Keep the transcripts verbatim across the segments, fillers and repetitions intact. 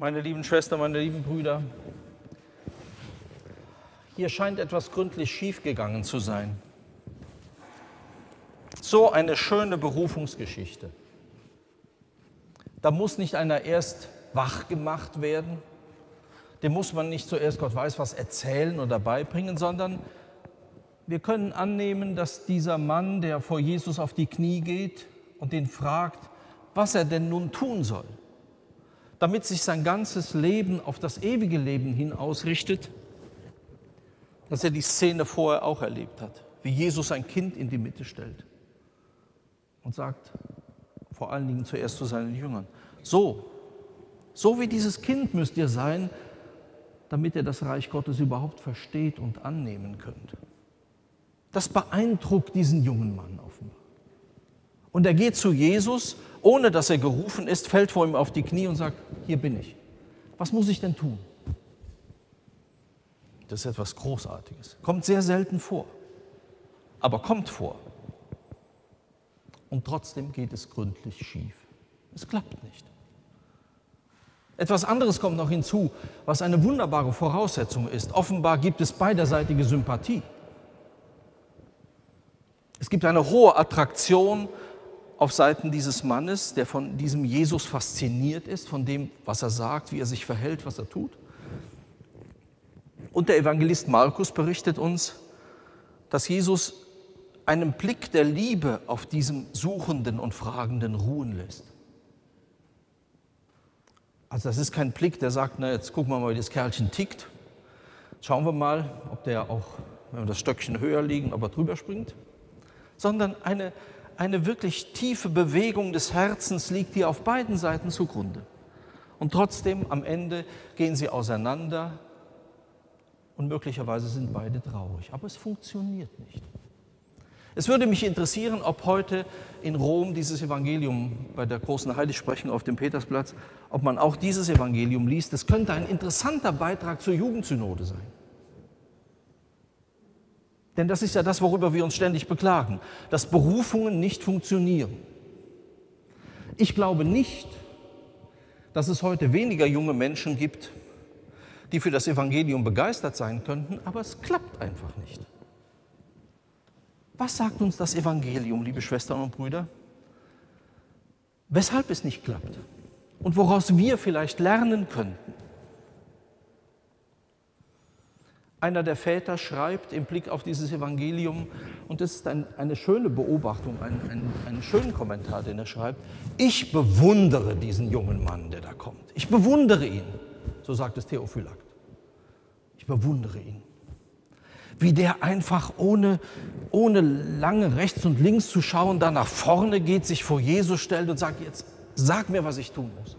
Meine lieben Schwestern, meine lieben Brüder, hier scheint etwas gründlich schiefgegangen zu sein. So eine schöne Berufungsgeschichte. Da muss nicht einer erst wach gemacht werden, dem muss man nicht zuerst Gott weiß was erzählen oder beibringen, sondern wir können annehmen, dass dieser Mann, der vor Jesus auf die Knie geht und ihn fragt, was er denn nun tun soll, damit sich sein ganzes Leben auf das ewige Leben hin ausrichtet, dass er die Szene vorher auch erlebt hat, wie Jesus ein Kind in die Mitte stellt und sagt, vor allen Dingen zuerst zu seinen Jüngern, so, so wie dieses Kind müsst ihr sein, damit ihr das Reich Gottes überhaupt versteht und annehmen könnt. Das beeindruckt diesen jungen Mann offenbar. Und er geht zu Jesus, ohne dass er gerufen ist, fällt vor ihm auf die Knie und sagt, hier bin ich. Was muss ich denn tun? Das ist etwas Großartiges. Kommt sehr selten vor, aber kommt vor. Und trotzdem geht es gründlich schief. Es klappt nicht. Etwas anderes kommt noch hinzu, was eine wunderbare Voraussetzung ist. Offenbar gibt es beiderseitige Sympathie. Es gibt eine hohe Attraktion auf Seiten dieses Mannes, der von diesem Jesus fasziniert ist, von dem, was er sagt, wie er sich verhält, was er tut. Und der Evangelist Markus berichtet uns, dass Jesus einen Blick der Liebe auf diesem Suchenden und Fragenden ruhen lässt. Also das ist kein Blick, der sagt, na jetzt gucken wir mal, wie das Kerlchen tickt. Schauen wir mal, ob der auch, wenn wir das Stöckchen höher liegen, ob er drüber springt. Sondern eine, eine wirklich tiefe Bewegung des Herzens liegt hier auf beiden Seiten zugrunde. Und trotzdem, am Ende gehen sie auseinander und möglicherweise sind beide traurig. Aber es funktioniert nicht. Es würde mich interessieren, ob heute in Rom dieses Evangelium bei der großen Heiligsprechung auf dem Petersplatz, ob man auch dieses Evangelium liest. Das könnte ein interessanter Beitrag zur Jugendsynode sein. Denn das ist ja das, worüber wir uns ständig beklagen, dass Berufungen nicht funktionieren. Ich glaube nicht, dass es heute weniger junge Menschen gibt, die für das Evangelium begeistert sein könnten, aber es klappt einfach nicht. Was sagt uns das Evangelium, liebe Schwestern und Brüder? Weshalb es nicht klappt und woraus wir vielleicht lernen könnten. Einer der Väter schreibt im Blick auf dieses Evangelium, und das ist ein, eine schöne Beobachtung, ein, ein, einen schönen Kommentar, den er schreibt, ich bewundere diesen jungen Mann, der da kommt. Ich bewundere ihn, so sagt es Theophylakt. Ich bewundere ihn. Wie der einfach ohne, ohne lange rechts und links zu schauen, da nach vorne geht, sich vor Jesus stellt und sagt, jetzt sag mir, was ich tun muss.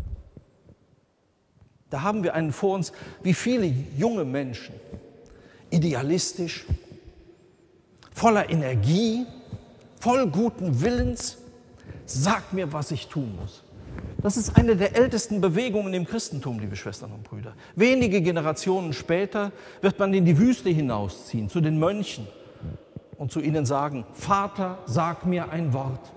Da haben wir einen vor uns, wie viele junge Menschen, idealistisch, voller Energie, voll guten Willens, sag mir, was ich tun muss. Das ist eine der ältesten Bewegungen im Christentum, liebe Schwestern und Brüder. Wenige Generationen später wird man in die Wüste hinausziehen, zu den Mönchen und zu ihnen sagen, Vater, sag mir ein Wort.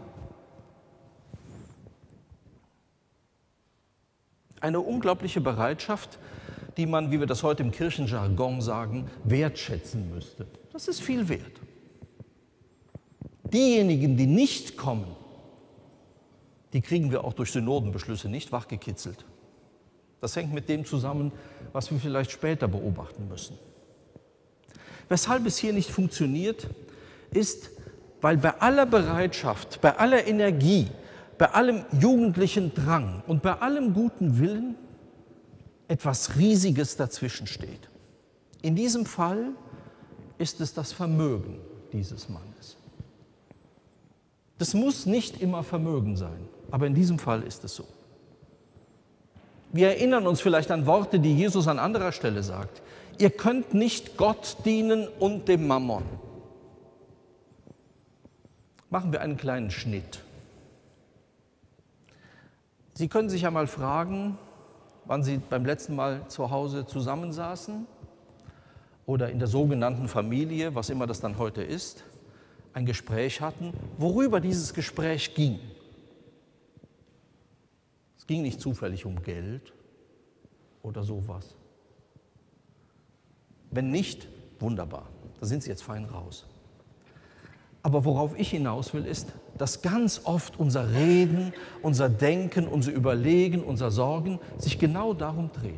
Eine unglaubliche Bereitschaft, die man, wie wir das heute im Kirchenjargon sagen, wertschätzen müsste. Das ist viel wert. Diejenigen, die nicht kommen, die kriegen wir auch durch Synodenbeschlüsse nicht wachgekitzelt. Das hängt mit dem zusammen, was wir vielleicht später beobachten müssen. Weshalb es hier nicht funktioniert, ist, weil bei aller Bereitschaft, bei aller Energie, bei allem jugendlichen Drang und bei allem guten Willen etwas Riesiges dazwischen steht. In diesem Fall ist es das Vermögen dieses Mannes. Das muss nicht immer Vermögen sein, aber in diesem Fall ist es so. Wir erinnern uns vielleicht an Worte, die Jesus an anderer Stelle sagt. Ihr könnt nicht Gott dienen und dem Mammon. Machen wir einen kleinen Schnitt. Sie können sich ja mal fragen, wann Sie beim letzten Mal zu Hause zusammensaßen oder in der sogenannten Familie, was immer das dann heute ist, ein Gespräch hatten, worüber dieses Gespräch ging. Es ging nicht zufällig um Geld, oder sowas? Wenn nicht, wunderbar, da sind Sie jetzt fein raus. Aber worauf ich hinaus will, ist, dass ganz oft unser Reden, unser Denken, unser Überlegen, unser Sorgen sich genau darum dreht.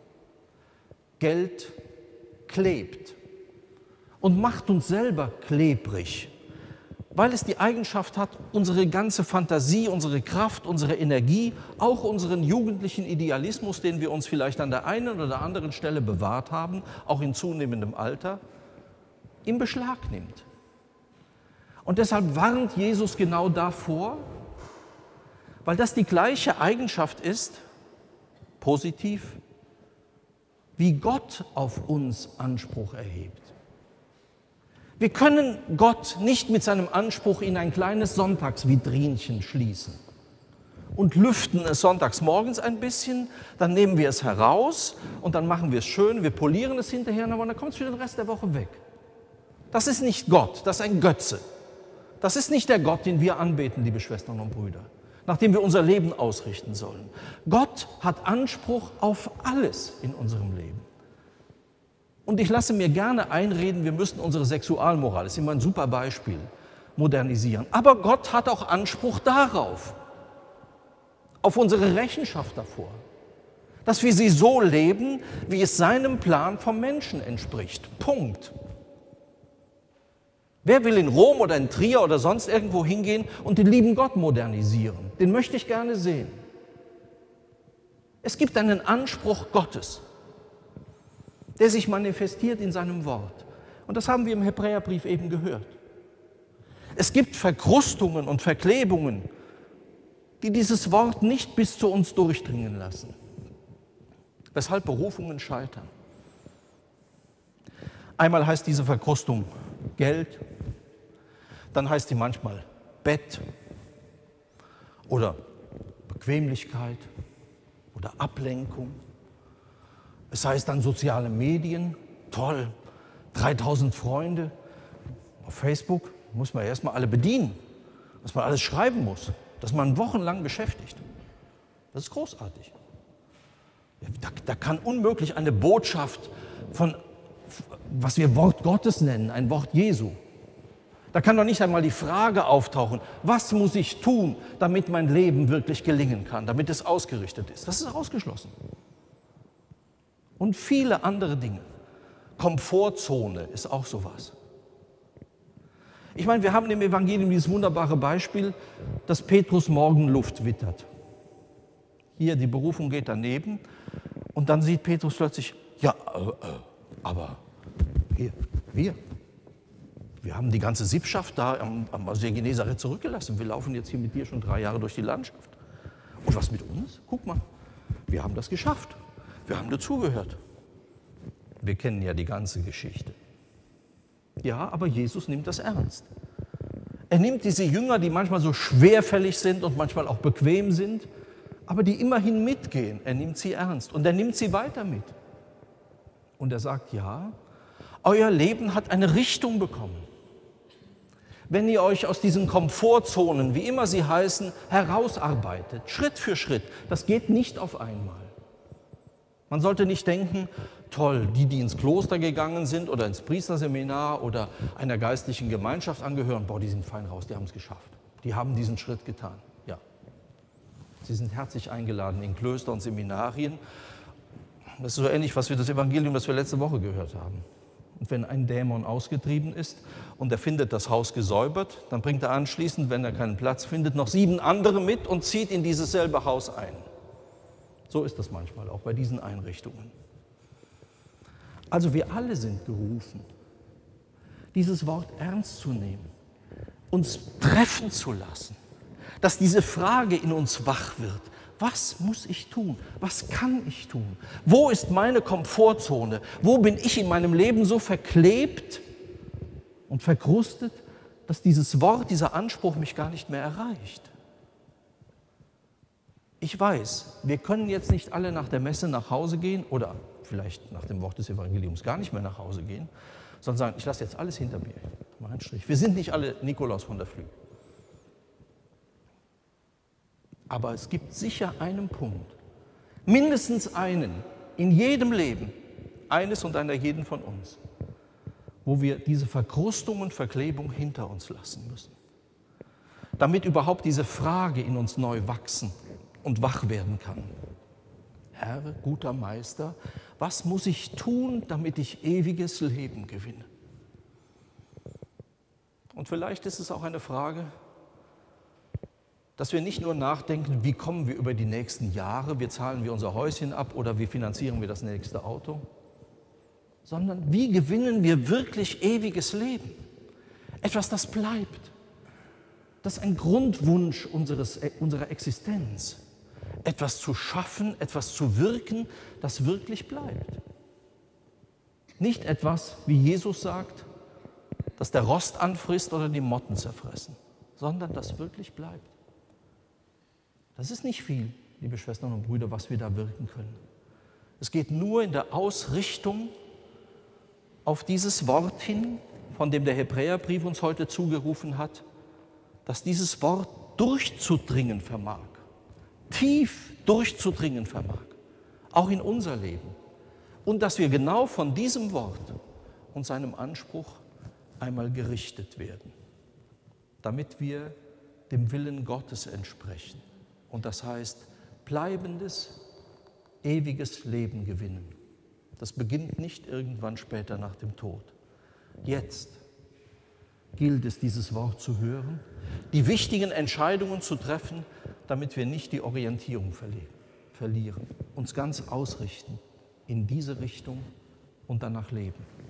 Geld klebt und macht uns selber klebrig, weil es die Eigenschaft hat, unsere ganze Fantasie, unsere Kraft, unsere Energie, auch unseren jugendlichen Idealismus, den wir uns vielleicht an der einen oder anderen Stelle bewahrt haben, auch in zunehmendem Alter, in Beschlag nimmt. Und deshalb warnt Jesus genau davor, weil das die gleiche Eigenschaft ist, positiv, wie Gott auf uns Anspruch erhebt. Wir können Gott nicht mit seinem Anspruch in ein kleines Sonntagsvitrinchen schließen und lüften es sonntags morgens ein bisschen, dann nehmen wir es heraus und dann machen wir es schön, wir polieren es hinterher, aber dann kommt es für den Rest der Woche weg. Das ist nicht Gott, das ist ein Götze. Das ist nicht der Gott, den wir anbeten, liebe Schwestern und Brüder, nach dem wir unser Leben ausrichten sollen. Gott hat Anspruch auf alles in unserem Leben. Und ich lasse mir gerne einreden, wir müssten unsere Sexualmoral, das ist immer ein super Beispiel, modernisieren. Aber Gott hat auch Anspruch darauf, auf unsere Rechenschaft davor, dass wir sie so leben, wie es seinem Plan vom Menschen entspricht. Punkt. Wer will in Rom oder in Trier oder sonst irgendwo hingehen und den lieben Gott modernisieren? Den möchte ich gerne sehen. Es gibt einen Anspruch Gottes, der sich manifestiert in seinem Wort. Und das haben wir im Hebräerbrief eben gehört. Es gibt Verkrustungen und Verklebungen, die dieses Wort nicht bis zu uns durchdringen lassen, weshalb Berufungen scheitern. Einmal heißt diese Verkrustung Geld, dann heißt die manchmal Bett oder Bequemlichkeit oder Ablenkung. Es heißt dann soziale Medien, toll, dreitausend Freunde. Auf Facebook muss man erstmal alle bedienen, dass man alles schreiben muss, dass man wochenlang beschäftigt. Das ist großartig. Da, da kann unmöglich eine Botschaft von, was wir Wort Gottes nennen, ein Wort Jesu. Da kann doch nicht einmal die Frage auftauchen, was muss ich tun, damit mein Leben wirklich gelingen kann, damit es ausgerichtet ist. Das ist ausgeschlossen. Und viele andere Dinge. Komfortzone ist auch sowas. Ich meine, wir haben im Evangelium dieses wunderbare Beispiel, dass Petrus Morgenluft wittert. Hier, die Berufung geht daneben und dann sieht Petrus plötzlich, ja, äh, äh, aber wir, wir, wir haben die ganze Sippschaft da am, am See Genezareth zurückgelassen. Wir laufen jetzt hier mit dir schon drei Jahre durch die Landschaft. Und was mit uns? Guck mal, wir haben das geschafft. Wir haben dazugehört. Wir kennen ja die ganze Geschichte. Ja, aber Jesus nimmt das ernst. Er nimmt diese Jünger, die manchmal so schwerfällig sind und manchmal auch bequem sind, aber die immerhin mitgehen. Er nimmt sie ernst und er nimmt sie weiter mit. Und er sagt, ja, euer Leben hat eine Richtung bekommen. Wenn ihr euch aus diesen Komfortzonen, wie immer sie heißen, herausarbeitet, Schritt für Schritt, das geht nicht auf einmal. Man sollte nicht denken, toll, die, die ins Kloster gegangen sind oder ins Priesterseminar oder einer geistlichen Gemeinschaft angehören, boah, die sind fein raus, die haben es geschafft. Die haben diesen Schritt getan. Ja. Sie sind herzlich eingeladen in Klöster und Seminarien. Das ist so ähnlich, was wir das Evangelium, das wir letzte Woche gehört haben. Und wenn ein Dämon ausgetrieben ist und er findet das Haus gesäubert, dann bringt er anschließend, wenn er keinen Platz findet, noch sieben andere mit und zieht in dieses selbe Haus ein. So ist das manchmal auch bei diesen Einrichtungen. Also wir alle sind gerufen, dieses Wort ernst zu nehmen, uns treffen zu lassen, dass diese Frage in uns wach wird. Was muss ich tun? Was kann ich tun? Wo ist meine Komfortzone? Wo bin ich in meinem Leben so verklebt und verkrustet, dass dieses Wort, dieser Anspruch mich gar nicht mehr erreicht? Ich weiß, wir können jetzt nicht alle nach der Messe nach Hause gehen oder vielleicht nach dem Wort des Evangeliums gar nicht mehr nach Hause gehen, sondern sagen, ich lasse jetzt alles hinter mir. Mal einen Strich. Wir sind nicht alle Nikolaus von der Flügel. Aber es gibt sicher einen Punkt, mindestens einen, in jedem Leben, eines und einer jeden von uns, wo wir diese Verkrustung und Verklebung hinter uns lassen müssen, damit überhaupt diese Frage in uns neu wachsen und wach werden kann. Herr, guter Meister, was muss ich tun, damit ich ewiges Leben gewinne? Und vielleicht ist es auch eine Frage, dass wir nicht nur nachdenken, wie kommen wir über die nächsten Jahre, wie zahlen wir unser Häuschen ab oder wie finanzieren wir das nächste Auto, sondern wie gewinnen wir wirklich ewiges Leben? Etwas, das bleibt. Das ist ein Grundwunsch unseres, unserer Existenz. Etwas zu schaffen, etwas zu wirken, das wirklich bleibt. Nicht etwas, wie Jesus sagt, dass der Rost anfrisst oder die Motten zerfressen, sondern das wirklich bleibt. Das ist nicht viel, liebe Schwestern und Brüder, was wir da wirken können. Es geht nur in der Ausrichtung auf dieses Wort hin, von dem der Hebräerbrief uns heute zugerufen hat, dass dieses Wort durchzudringen vermag, tief durchzudringen vermag, auch in unser Leben. Und dass wir genau von diesem Wort und seinem Anspruch einmal gerichtet werden, damit wir dem Willen Gottes entsprechen. Und das heißt, bleibendes, ewiges Leben gewinnen. Das beginnt nicht irgendwann später nach dem Tod. Jetzt gilt es, dieses Wort zu hören, die wichtigen Entscheidungen zu treffen, damit wir nicht die Orientierung verlieren, uns ganz ausrichten in diese Richtung und danach leben.